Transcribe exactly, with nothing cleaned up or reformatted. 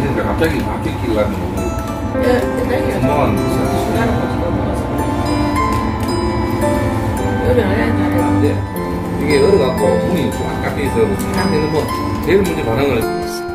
있는데 갑자기 바뀌기를 하는 거고. 예, 땡겨요. 엄마가 나는 같이 넘어가서. 여기 안 해야 안 돼. 이게 얼어갖고 문이 꽉 닫혀 있어서 딱 되는 뭐 제일 먼저 반응을